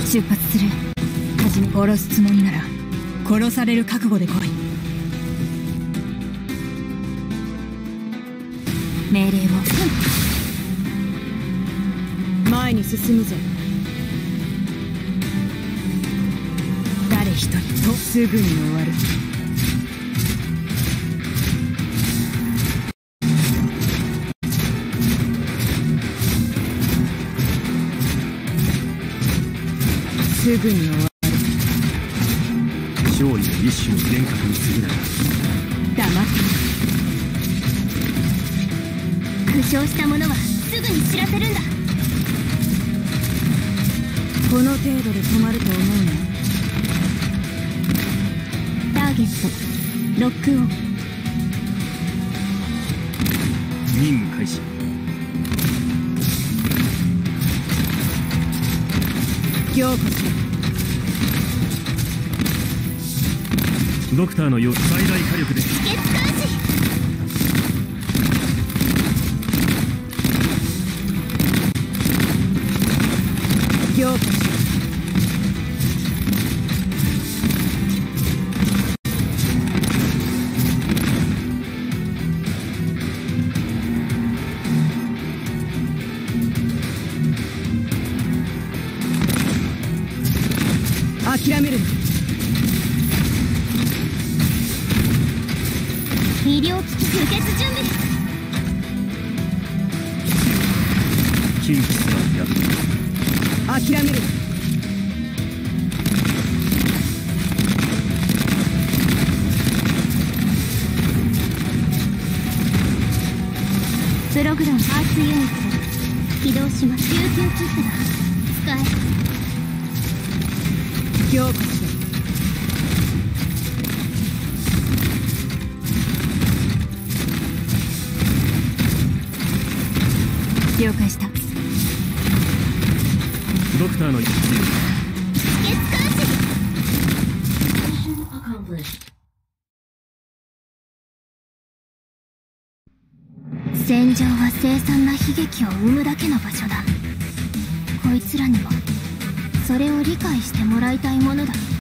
出発する。はじめ殺すつもりなら殺される覚悟で来い。命令を。前に進むぞ。誰一人とすぐに終わる。すぐに終わる。 勝利の一種の幻覚に過ぎない。 黙って。負傷した者はすぐに知らせるんだ。この程度で止まると思うの？ターゲットロックオン。 任務開始。 強固しろ。 ドクターの最大火力です。 止血開始。強固しろ。諦めるな。医療機器輸血準備。 禁忌すらやる。 諦めるな。プログラムパーツユニット起動します。救急キットだ。使え。強固しろ。了解した。 ドクターの一致。 止血開始。戦場は凄惨な悲劇を生むだけの場所だ。こいつらにもそれを理解してもらいたいものだ。